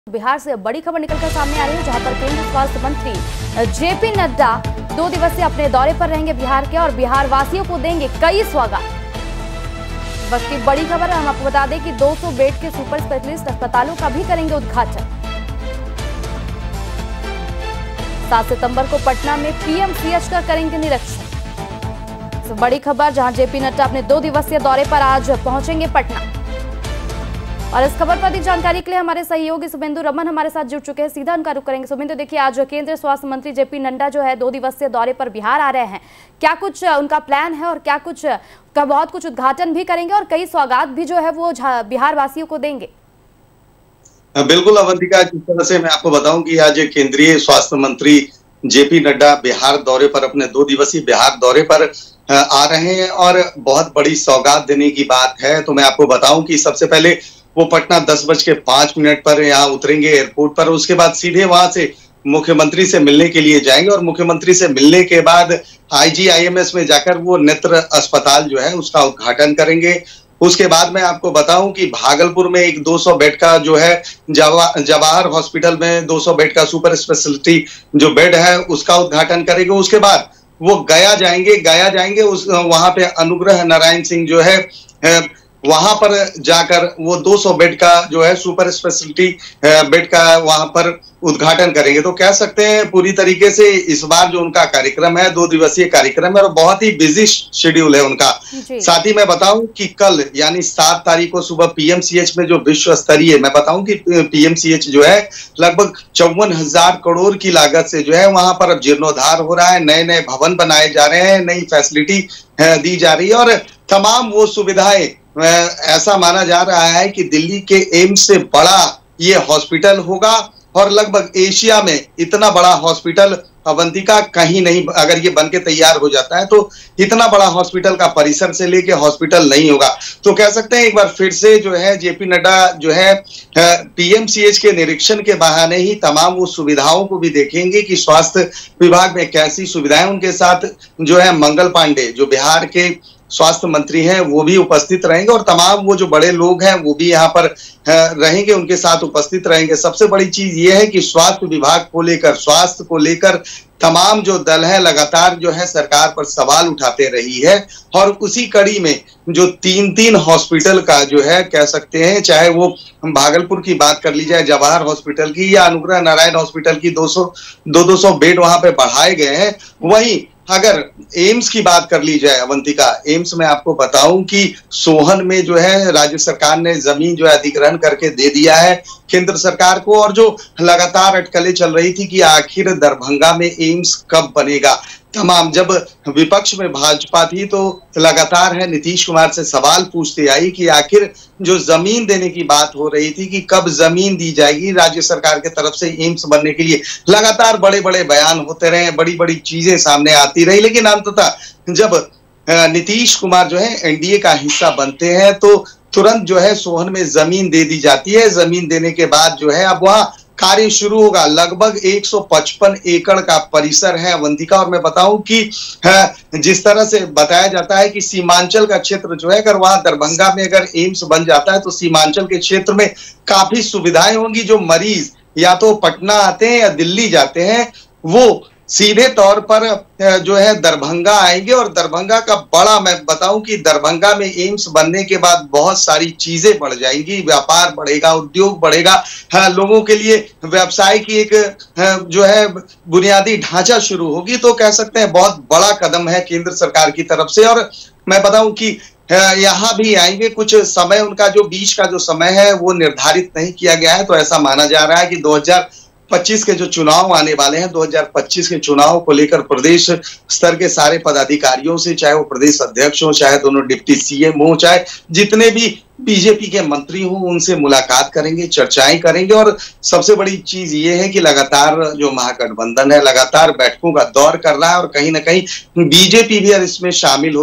बिहार से बड़ी खबर निकलकर सामने आ रही है, जहां पर केंद्रीय स्वास्थ्य मंत्री जेपी नड्डा 2 दिवसीय अपने दौरे पर रहेंगे बिहार के और बिहार वासियों को देंगे कई सौगात। बस की बड़ी खबर है, हम आपको बता दें कि 200 बेड के सुपर स्पेशलिस्ट अस्पतालों का भी करेंगे उद्घाटन। 7 सितंबर को पटना में पीएमसीएच का करेंगे निरीक्षण। बड़ी खबर, जहां जेपी नड्डा अपने 2 दिवसीय दौरे पर आज पहुंचेंगे पटना। और इस खबर पर अधिक जानकारी के लिए हमारे सहयोगी शुभेंदु रमन हमारे साथ जुड़ चुके हैं, सीधा उनका रुख करेंगे। शुभेंदु, देखिए आज केंद्रीय स्वास्थ्य मंत्री जेपी नड्डा जो है 2 दिवसीय दौरे पर बिहार आ रहे हैं, क्या कुछ उनका प्लान है और क्या कुछ का बहुत कुछ उद्घाटन भी करेंगे और कई सौगात भी जो है वो बिहार वासियों को देंगे? बिल्कुल अवंतिका, जिस तरह से मैं आपको बताऊं कि आज केंद्रीय स्वास्थ्य मंत्री जेपी नड्डा बिहार दौरे पर, अपने 2 दिवसीय बिहार दौरे पर आ रहे हैं और बहुत बड़ी सौगात देने की बात है। तो मैं आपको बताऊं कि सबसे पहले वो पटना 10:05 पर यहाँ उतरेंगे एयरपोर्ट पर। उसके बाद सीधे वहां से मुख्यमंत्री से मिलने के लिए जाएंगे और मुख्यमंत्री से मिलने के बाद IGIMS में जाकर वो नेत्र अस्पताल जो है उसका उद्घाटन करेंगे। उसके बाद मैं आपको बताऊं कि भागलपुर में एक 200 बेड का जो है जवाहर हॉस्पिटल में 200 बेड का सुपर स्पेशलिटी जो बेड है उसका उद्घाटन करेंगे। उसके बाद वो गया जाएंगे उस वहां पे अनुग्रह नारायण सिंह जो है वहां पर जाकर वो 200 बेड का जो है सुपर स्पेशलिटी बेड का वहां पर उद्घाटन करेंगे। तो कह सकते हैं पूरी तरीके से इस बार जो उनका कार्यक्रम है 2 दिवसीय कार्यक्रम है और बहुत ही बिजी शेड्यूल है उनका। साथ ही मैं बताऊं कि कल यानी 7 तारीख को सुबह पीएमसीएच में जो विश्व स्तरीय, मैं बताऊं कि पीएमसीएच जो है लगभग 54,000 करोड़ की लागत से जो है वहां पर अब जीर्णोद्धार हो रहा है, नए भवन बनाए जा रहे हैं, नई फैसिलिटी दी जा रही है और तमाम वो सुविधाएं, ऐसा माना जा रहा है कि दिल्ली के एम्स से बड़ा ये हॉस्पिटल होगा और लगभग एशिया में इतना बड़ा हॉस्पिटल अवंतिका कहीं नहीं, अगर ये बनके तैयार हो जाता है तो इतना बड़ा हॉस्पिटल का परिसर से लेके हॉस्पिटल नहीं होगा। तो कह सकते हैं एक बार फिर से जो है जेपी नड्डा जो है पीएमसीएच के निरीक्षण के बहाने ही तमाम वो सुविधाओं को भी देखेंगे कि स्वास्थ्य विभाग में कैसी सुविधाएं। उनके साथ जो है मंगल पांडे जो बिहार के स्वास्थ्य मंत्री हैं वो भी उपस्थित रहेंगे और तमाम वो जो बड़े लोग हैं वो भी यहाँ पर रहेंगे, उनके साथ उपस्थित रहेंगे। सबसे बड़ी चीज ये है कि स्वास्थ्य विभाग को लेकर, स्वास्थ्य को लेकर तमाम जो दल है लगातार जो है सरकार पर सवाल उठाते रही है और उसी कड़ी में जो 3 हॉस्पिटल का जो है कह सकते हैं, चाहे वो भागलपुर की बात कर ली जाए जवाहर हॉस्पिटल की या अनुग्रह नारायण हॉस्पिटल की 200 बेड वहां पे बढ़ाए गए हैं। वहीं अगर एम्स की बात कर ली जाए अवंतिका, एम्स में आपको बताऊं कि सोहन में जो है राज्य सरकार ने जमीन जो है अधिग्रहण करके दे दिया है केंद्र सरकार को और जो लगातार अटकलें चल रही थी कि आखिर दरभंगा में एम्स कब बनेगा, तमाम जब विपक्ष में भाजपा थी तो लगातार है नीतीश कुमार से सवाल पूछते आई कि आखिर जो जमीन देने की बात हो रही थी कि कब जमीन दी जाएगी राज्य सरकार के तरफ से एम्स बनने के लिए। लगातार बड़े बड़े बयान होते रहे, बड़ी बड़ी चीजें सामने आती रही, लेकिन अंततः जब नीतीश कुमार जो है एनडीए का हिस्सा बनते हैं तो तुरंत जो है सोहन में जमीन दे दी जाती है। जमीन देने के बाद जो है अब वहां कार्य शुरू होगा। लगभग 155 एकड़ का परिसर है अवंतिका और मैं बताऊं कि जिस तरह से बताया जाता है कि सीमांचल का क्षेत्र जो है, अगर वहां दरभंगा में अगर एम्स बन जाता है तो सीमांचल के क्षेत्र में काफी सुविधाएं होंगी। जो मरीज या तो पटना आते हैं या दिल्ली जाते हैं वो सीधे तौर पर जो है दरभंगा आएंगे और दरभंगा का बड़ा, मैं बताऊं कि दरभंगा में एम्स बनने के बाद बहुत सारी चीजें बढ़ जाएंगी, व्यापार बढ़ेगा, उद्योग बढ़ेगा, लोगों के लिए व्यवसाय की एक जो है बुनियादी ढांचा शुरू होगी। तो कह सकते हैं बहुत बड़ा कदम है केंद्र सरकार की तरफ से। और मैं बताऊं कि यहाँ भी आएंगे, कुछ समय उनका जो बीच का जो समय है वो निर्धारित नहीं किया गया है। तो ऐसा माना जा रहा है कि 2025 के जो चुनाव आने वाले हैं, 2025 के चुनाव को लेकर प्रदेश स्तर के सारे पदाधिकारियों से, चाहे वो प्रदेश अध्यक्ष हो, चाहे दोनों डिप्टी सीएम हो, चाहे जितने भी बीजेपी के मंत्री हो, उनसे मुलाकात करेंगे, चर्चाएं करेंगे। और सबसे बड़ी चीज ये है कि लगातार जो महागठबंधन है लगातार बैठकों का दौर कर रहा है और कहीं ना कहीं बीजेपी भी इसमें शामिल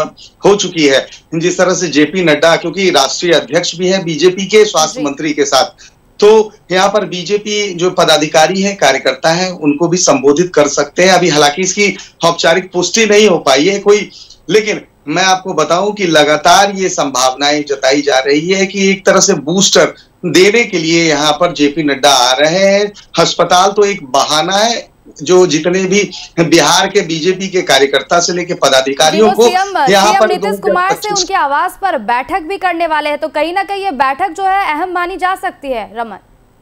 हो चुकी है। जिस तरह से जेपी नड्डा, क्योंकि राष्ट्रीय अध्यक्ष भी है बीजेपी के स्वास्थ्य मंत्री के साथ, तो यहाँ पर बीजेपी जो पदाधिकारी हैं, कार्यकर्ता हैं, उनको भी संबोधित कर सकते हैं। अभी हालांकि इसकी औपचारिक पुष्टि नहीं हो पाई है कोई, लेकिन मैं आपको बताऊं कि लगातार ये संभावनाएं जताई जा रही है कि एक तरह से बूस्टर देने के लिए यहाँ पर जेपी नड्डा आ रहे हैं। अस्पताल तो एक बहाना है, जो जितने भी बिहार के बीजेपी के कार्यकर्ता से लेकर पदाधिकारियों को यहाँ पर नीतीश कुमार से उनके आवास पर बैठक भी करने वाले हैं, तो कहीं ना कहीं ये बैठक जो है अहम मानी जा सकती है रमन।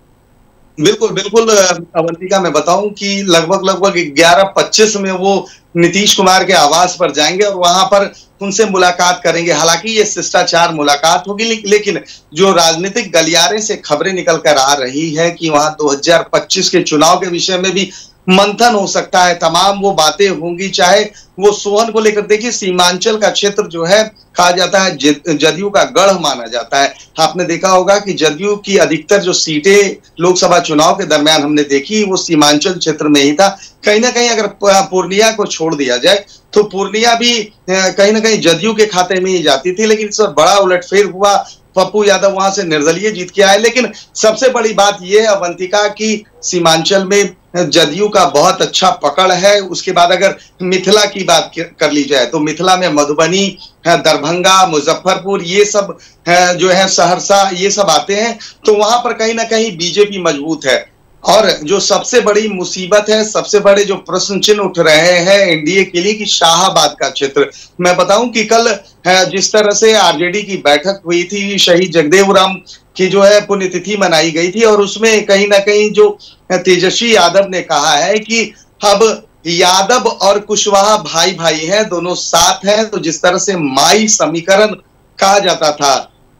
बिल्कुल बिल्कुल अवंतिका, मैं बताऊं कि लगभग 11:25 में वो नीतीश कुमार के आवास पर जाएंगे और वहां पर उनसे मुलाकात करेंगे। हालांकि ये शिष्टाचार मुलाकात होगी, लेकिन जो राजनीतिक गलियारे से खबरें निकल कर आ रही है कि वहां 2025 के चुनाव के विषय में भी मंथन हो सकता है, तमाम वो बातें होंगी, चाहे वो सोहन को लेकर। देखिए, सीमांचल का क्षेत्र जो है कहा जाता है जदयू का गढ़ माना जाता है। आपने देखा होगा कि जदयू की अधिकतर जो सीटें लोकसभा चुनाव के दरमियान हमने देखी, वो सीमांचल क्षेत्र में ही था। कहीं ना कहीं अगर पूर्णिया को छोड़ दिया जाए तो पूर्णिया भी कहीं ना कहीं जदयू के खाते में ही जाती थी, लेकिन इस पर बड़ा उलटफेर हुआ। पप्पू यादव वहां से निर्दलीय जीत के आए। लेकिन सबसे बड़ी बात यह है अवंतिका की सीमांचल में जदयू का बहुत अच्छा पकड़ है। उसके बाद अगर मिथिला की बात कर ली जाए तो मिथिला में मधुबनी, दरभंगा, मुजफ्फरपुर, ये सब जो है सहरसा, ये सब आते हैं। तो वहां पर कहीं ना कहीं बीजेपी मजबूत है। और जो सबसे बड़ी मुसीबत है, सबसे बड़े जो प्रश्न चिन्ह उठ रहे हैं एनडीए के लिए कि शाहाबाद का क्षेत्र। मैं बताऊं कि कल जिस तरह से आरजेडी की बैठक हुई थी, शहीद जगदेव राम की जो है पुण्यतिथि मनाई गई थी, और उसमें कहीं ना कहीं जो तेजस्वी यादव ने कहा है कि अब यादव और कुशवाहा भाई भाई हैं, दोनों साथ हैं। तो जिस तरह से माई समीकरण कहा जाता था,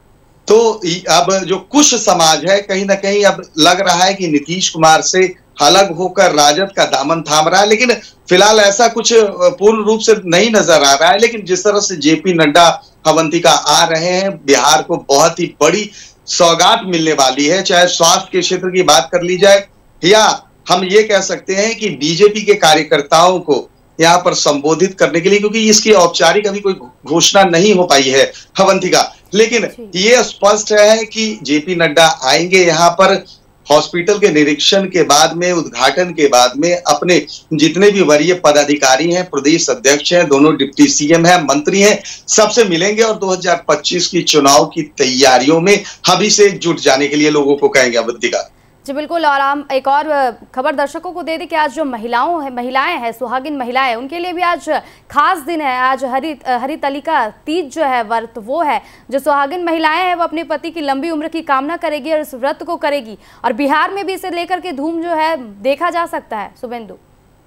तो अब जो कुश समाज है कहीं ना कहीं अब लग रहा है कि नीतीश कुमार से अलग होकर राजद का दामन थाम रहा है। लेकिन फिलहाल ऐसा कुछ पूर्ण रूप से नहीं नजर आ रहा है। लेकिन जिस तरह से जेपी नड्डा अवंतिका आ रहे हैं, बिहार को बहुत ही बड़ी सौगात मिलने वाली है। चाहे स्वास्थ्य के क्षेत्र की बात कर ली जाए, या हम ये कह सकते हैं कि बीजेपी के कार्यकर्ताओं को यहाँ पर संबोधित करने के लिए, क्योंकि इसकी औपचारिक अभी कोई घोषणा नहीं हो पाई है अवंतिका, लेकिन ये स्पष्ट है कि जेपी नड्डा आएंगे यहाँ पर हॉस्पिटल के निरीक्षण के बाद में, उद्घाटन के बाद में अपने जितने भी वरीय पदाधिकारी हैं, प्रदेश अध्यक्ष हैं, दोनों डिप्टी सीएम हैं, मंत्री हैं, सबसे मिलेंगे और 2025 की चुनाव की तैयारियों में अभी से जुट जाने के लिए लोगों को कहेंगे अवंतिका। जी बिल्कुल। और हम एक और खबर दर्शकों को दे दें कि आज जो महिलाएं हैं, सुहागिन महिलाएं, उनके लिए भी आज खास दिन है। आज हरितालिका तीज जो है व्रत, वो है जो सुहागिन महिलाएं हैं वो अपने पति की लंबी उम्र की कामना करेगी और इस व्रत को करेगी। और बिहार में भी इसे लेकर के धूम जो है देखा जा सकता है। शुभेंदु,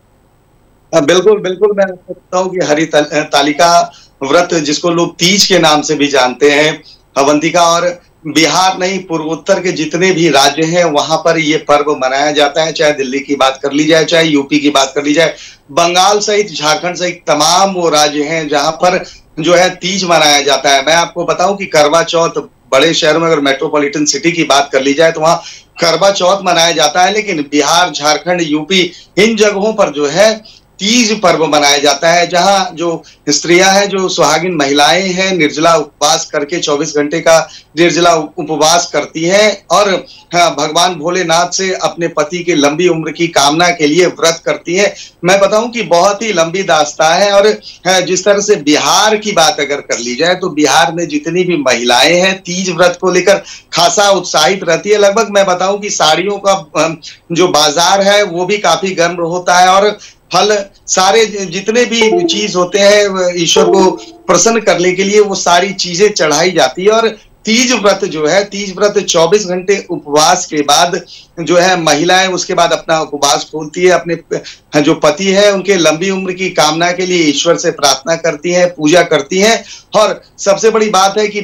बिल्कुल बिल्कुल, मैं बताता हूँ कि हरितालिका व्रत, जिसको लोग तीज के नाम से भी जानते हैं अवंतिका, और बिहार नहीं, पूर्वोत्तर के जितने भी राज्य हैं वहां पर ये पर्व मनाया जाता है। चाहे दिल्ली की बात कर ली जाए, चाहे यूपी की बात कर ली जाए, बंगाल सहित झारखंड सहित तमाम वो राज्य हैं जहां पर जो है तीज मनाया जाता है। मैं आपको बताऊं कि करवा चौथ, बड़े शहरों में अगर मेट्रोपॉलिटन सिटी की बात कर ली जाए तो वहां करवा चौथ मनाया जाता है, लेकिन बिहार, झारखंड, यूपी, इन जगहों पर जो है तीज पर्व मनाया जाता है, जहां जो स्त्रियां हैं, जो सुहागिन महिलाएं हैं, निर्जला उपवास करके 24 घंटे का निर्जला उपवास करती हैं और भगवान भोलेनाथ से अपने पति की लंबी उम्र की कामना के लिए व्रत करती हैं। मैं बताऊं कि बहुत ही लंबी दास्तां है। और जिस तरह से बिहार की बात अगर कर ली जाए तो बिहार में जितनी भी महिलाएं हैं तीज व्रत को लेकर खासा उत्साहित रहती है। लगभग मैं बताऊं कि साड़ियों का जो बाजार है वो भी काफी गर्म होता है, और फल, सारे जितने भी चीज होते हैं ईश्वर को प्रसन्न करने के लिए वो सारी चीजें चढ़ाई जाती है। और तीज व्रत जो है, तीज व्रत 24 घंटे उपवास के बाद जो है महिलाएं उसके बाद अपना उपवास खोलती है, अपने जो पति है उनके लंबी उम्र की कामना के लिए ईश्वर से प्रार्थना करती हैं, पूजा करती हैं। और सबसे बड़ी बात है कि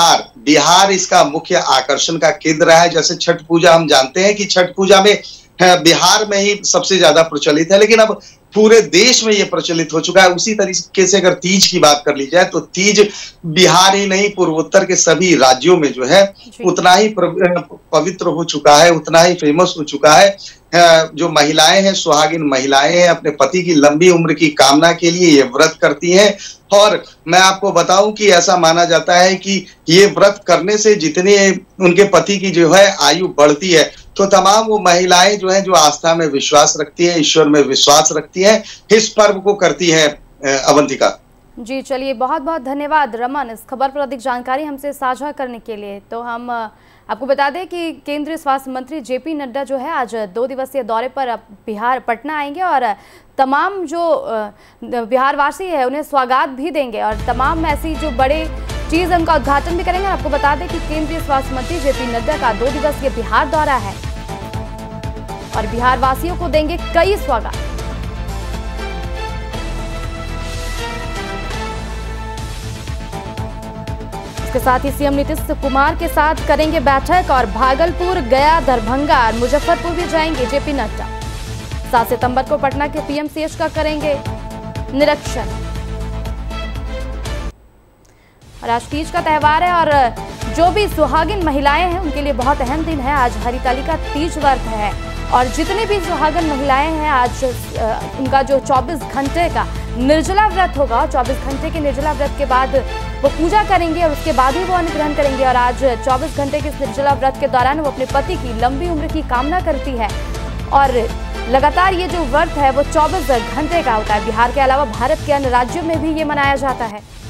बिहार इसका मुख्य आकर्षण का केंद्र है। जैसे छठ पूजा हम जानते हैं कि छठ पूजा में बिहार में ही सबसे ज्यादा प्रचलित है, लेकिन अब पूरे देश में ये प्रचलित हो चुका है। उसी तरीके से अगर तीज की बात कर ली जाए तो तीज बिहार ही नहीं, पूर्वोत्तर के सभी राज्यों में जो है उतना ही पवित्र हो चुका है, उतना ही फेमस हो चुका है। जो महिलाएं हैं, सुहागिन महिलाएं हैं, अपने पति की लंबी उम्र की कामना के लिए ये व्रत करती हैं। और मैं आपको बताऊं कि ऐसा माना जाता है कि ये व्रत करने से जितने उनके पति की जो है आयु बढ़ती है, तो तमाम वो महिलाएं जो है जो आस्था में विश्वास रखती है, ईश्वर में विश्वास रखती है, इस पर्व को करती है अवंतिका। जी चलिए, बहुत बहुत धन्यवाद रमन इस खबर पर अधिक जानकारी हमसे साझा करने के लिए। तो हम आपको बता दें कि केंद्रीय स्वास्थ्य मंत्री जेपी नड्डा जो है आज 2 दिवसीय दौरे पर बिहार पटना आएंगे और तमाम जो बिहारवासी है उन्हें स्वागत भी देंगे और तमाम ऐसी जो बड़े चीज उनका उद्घाटन भी करेंगे। आपको बता दें कि केंद्रीय स्वास्थ्य मंत्री जेपी नड्डा का 2 दिवसीय बिहार दौरा है और बिहार वासियों को देंगे कई स्वागत। इसके साथ ही सीएम नीतीश कुमार के साथ करेंगे बैठक और भागलपुर, गया, दरभंगा और मुजफ्फरपुर भी जाएंगे जेपी नड्डा। 7 सितंबर को पटना के पीएमसीएच का करेंगे निरीक्षण। और आज तीज का त्यौहार है और जो भी सुहागिन महिलाएं हैं उनके लिए बहुत अहम दिन है। आज हरितालिका तीज व्रत है और जितनी भी सुहागिन महिलाएं हैं आज उनका जो 24 घंटे का निर्जला व्रत होगा और 24 घंटे के निर्जला व्रत के बाद वो पूजा करेंगे और उसके बाद ही वो अन्न ग्रहण करेंगे। और आज 24 घंटे के इस निर्जला व्रत के दौरान वो अपने पति की लंबी उम्र की कामना करती है और लगातार ये जो व्रत है वो 24 घंटे का होता है। बिहार के अलावा भारत के अन्य राज्यों में भी ये मनाया जाता है।